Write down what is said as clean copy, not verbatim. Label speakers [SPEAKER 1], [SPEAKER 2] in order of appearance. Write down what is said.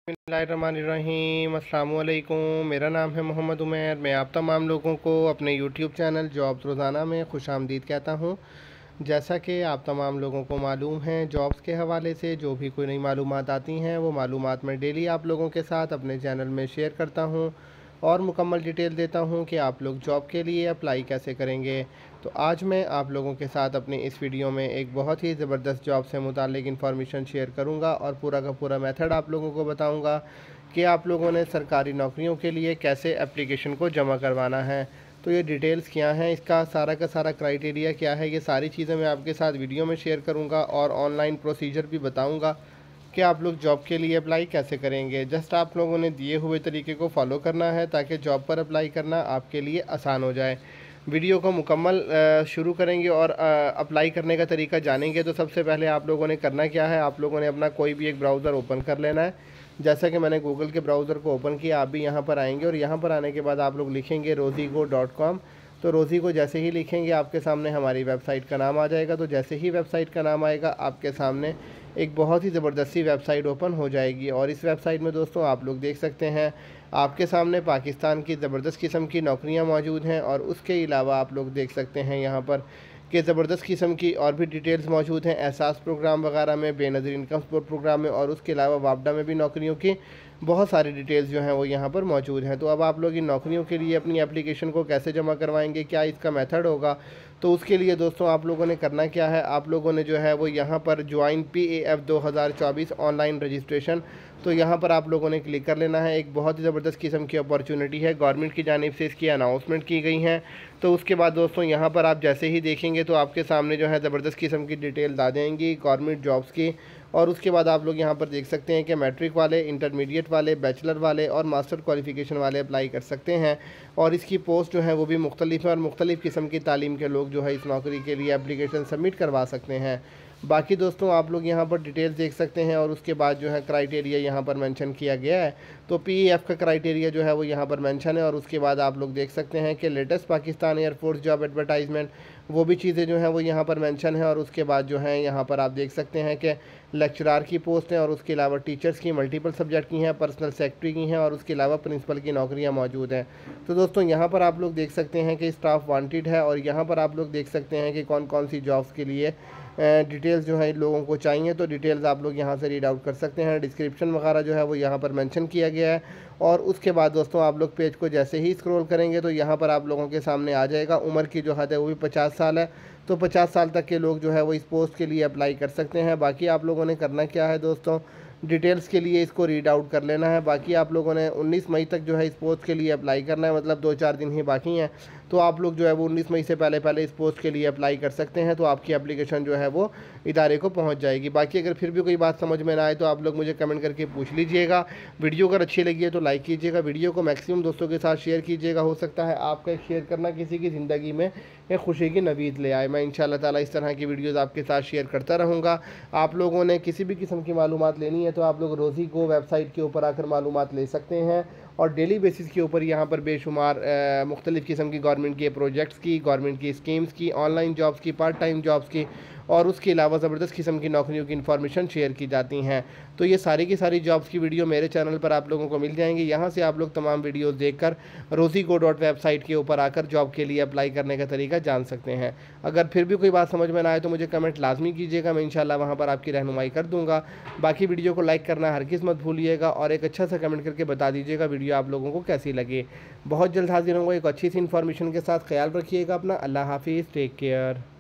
[SPEAKER 1] बिस्मिल्लाहिर्रहमानिर्रहीम अस्सलाम वालेकुम। मेरा नाम है मोहम्मद उमैर। मैं आप तमाम लोगों को अपने यूट्यूब चैनल जॉब्स रोज़ाना में खुशामदीद कहता हूँ। जैसा कि आप तमाम लोगों को मालूम है, जॉब्स के हवाले से जो भी कोई नई मालूमात आती हैं वो मालूमात मैं डेली आप लोगों के साथ अपने चैनल में शेयर करता हूँ और मुकम्मल डिटेल देता हूँ कि आप लोग जॉब के लिए अप्लाई कैसे करेंगे। तो आज मैं आप लोगों के साथ अपनी इस वीडियो में एक बहुत ही ज़बरदस्त जॉब से मुताल्लिक़ इन्फॉर्मेशन शेयर करूँगा और पूरा का पूरा मेथड आप लोगों को बताऊँगा कि आप लोगों ने सरकारी नौकरियों के लिए कैसे एप्लीकेशन को जमा करवाना है। तो ये डिटेल्स क्या हैं, इसका का सारा क्राइटेरिया क्या है, ये सारी चीज़ें मैं आपके साथ वीडियो में शेयर करूँगा और ऑनलाइन प्रोसीजर भी बताऊँगा कि आप लोग जॉब के लिए अप्लाई कैसे करेंगे। जस्ट आप लोगों ने दिए हुए तरीके को फॉलो करना है ताकि जॉब पर अप्लाई करना आपके लिए आसान हो जाए। वीडियो को मुकम्मल शुरू करेंगे और अप्लाई करने का तरीका जानेंगे। तो सबसे पहले आप लोगों ने करना क्या है, आप लोगों ने अपना कोई भी एक ब्राउज़र ओपन कर लेना है। जैसा कि मैंने गूगल के ब्राउज़र को ओपन किया, आप भी यहाँ पर आएंगे और यहाँ पर आने के बाद आप लोग लिखेंगे rozigo.com। तो रोज़ी को जैसे ही लिखेंगे आपके सामने हमारी वेबसाइट का नाम आ जाएगा। तो जैसे ही वेबसाइट का नाम आएगा आपके सामने एक बहुत ही ज़बरदस्त सी वेबसाइट ओपन हो जाएगी और इस वेबसाइट में दोस्तों आप लोग देख सकते हैं आपके सामने पाकिस्तान की ज़बरदस्त किस्म की नौकरियां मौजूद हैं और उसके अलावा आप लोग देख सकते हैं यहाँ पर कि ज़बरदस्त किस्म की और भी डिटेल्स मौजूद हैं एहसास प्रोग्राम वगैरह में, बेनज़ीर इनकम सपोर्ट प्रोग्राम में और उसके अलावा वापडा में भी नौकरियों की बहुत सारी डिटेल्स जो हैं वो यहाँ पर मौजूद हैं। तो अब आप लोग इन नौकरियों के लिए अपनी एप्लीकेशन को कैसे जमा करवाएंगे, क्या इसका मेथड होगा, तो उसके लिए दोस्तों आप लोगों ने करना क्या है, आप लोगों ने जो है वो यहाँ पर ज्वाइन PAF 2024 ऑनलाइन रजिस्ट्रेशन, तो यहाँ पर आप लोगों ने क्लिक कर लेना है। एक बहुत ही ज़बरदस्त किस्म की अपॉर्चुनिटी है, गवर्नमेंट की जानिब से इसकी अनाउंसमेंट की गई हैं। तो उसके बाद दोस्तों यहाँ पर आप जैसे ही देखेंगे तो आपके सामने जो है ज़बरदस्त किस्म की डिटेल्स आ जाएंगी गवर्नमेंट जॉब्स की। और उसके बाद आप लोग यहाँ पर देख सकते हैं कि मैट्रिक वाले, इंटरमीडिएट वाले, बैचलर वाले और मास्टर क्वालिफ़िकेशन वाले अप्लाई कर सकते हैं और इसकी पोस्ट जो है वो भी मुख्तलिफ है और मुख्तलिफ़ किस्म की तालीम के लोग जो है इस नौकरी के लिए एप्लीकेशन सबमिट करवा सकते हैं। बाकी दोस्तों आप लोग यहाँ पर डिटेल्स देख सकते हैं और उसके बाद जो है क्राइटेरिया यहाँ पर मेंशन किया गया है। तो PAF का क्राइटेरिया जो है वो यहाँ पर मेंशन है और उसके बाद आप लोग देख सकते हैं कि latest Pakistan air force job advertisement, वो भी चीज़ें जो हैं वो यहाँ पर मेंशन है। और उसके बाद जो है यहाँ पर आप देख सकते हैं कि लेक्चरार की पोस्ट हैं और उसके अलावा टीचर्स की, मल्टीपल सब्जेक्ट की हैं, पर्सनल सेक्रेटरी की हैं और उसके अलावा प्रिंसिपल की नौकरियाँ मौजूद हैं। तो दोस्तों यहाँ पर आप लोग देख सकते हैं कि स्टाफ वांटेड है और यहाँ पर आप लोग देख सकते हैं कि कौन कौन सी जॉब्स के लिए डिटेल्स जो है लोगों को चाहिए। तो डिटेल्स आप लोग यहाँ से रीड आउट कर सकते हैं। डिस्क्रिप्शन वगैरह जो है वो यहाँ पर मेंशन किया गया है। और उसके बाद दोस्तों आप लोग पेज को जैसे ही स्क्रॉल करेंगे तो यहाँ पर आप लोगों के सामने आ जाएगा, उम्र की जो हद है वो भी 50 साल है। तो 50 साल तक के लोग जो है वो इस पोस्ट के लिए अप्लाई कर सकते हैं। बाकी आप लोगों ने करना क्या है दोस्तों, डिटेल्स के लिए इसको रीड आउट कर लेना है। बाकी आप लोगों ने 19 मई तक जो है इस पोस्ट के लिए अप्लाई करना है, मतलब 2-4 दिन ही बाकी हैं। तो आप लोग जो है वो 19 मई से पहले इस पोस्ट के लिए अप्लाई कर सकते हैं। तो आपकी एप्लीकेशन जो है वो इदारे को पहुंच जाएगी। बाकी अगर फिर भी कोई बात समझ में ना आए तो आप लोग मुझे कमेंट करके पूछ लीजिएगा। वीडियो अगर अच्छी लगी है तो लाइक कीजिएगा, वीडियो को मैक्सिमम दोस्तों के साथ शेयर कीजिएगा। हो सकता है आपका एक शेयर करना किसी की ज़िंदगी में एक खुशी की नवीद ले आए। मैं इंशाअल्लाह ताला इस तरह की वीडियोज़ आपके साथ शेयर करता रहूँगा। आप लोगों ने किसी भी किस्म की मालूमात लेनी है तो आप लोग रोज़ीगो वेबसाइट के ऊपर आकर मालूमात ले सकते हैं और डेली बेसिस के ऊपर यहाँ पर बेशुमार मुख्तलिफ़ किस्म की गवर्नमेंट के प्रोजेक्ट्स की, गवर्नमेंट की स्कीम्स की, ऑनलाइन जॉब्स की, पार्ट टाइम जॉब्स की और उसके अलावा ज़बरदस्त किस्म की नौकरियों की इन्फॉर्मेशन शेयर की जाती हैं। तो ये सारी की सारी जॉब्स की वीडियो मेरे चैनल पर आप लोगों को मिल जाएंगी। यहाँ से आप लोग तमाम वीडियोज़ देखकर rozigo वेबसाइट के ऊपर आकर जॉब के लिए अप्लाई करने का तरीका जान सकते हैं। अगर फिर भी कोई बात समझ में ना आए तो मुझे कमेंट लाजमी कीजिएगा, मैं इंशाल्लाह वहाँ पर आपकी रहनुमाई कर दूँगा। बाकी वीडियो को लाइक करना हरगिज़ मत भूलिएगा और एक अच्छा सा कमेंट करके बता दीजिएगा वीडियो आप लोगों को कैसी लगी। बहुत जल्द हाजिर होंगे एक अच्छी सी इन्फॉर्मेशन के साथ। ख्याल रखिएगा अपना। अल्लाह हाफिज़, टेक केयर।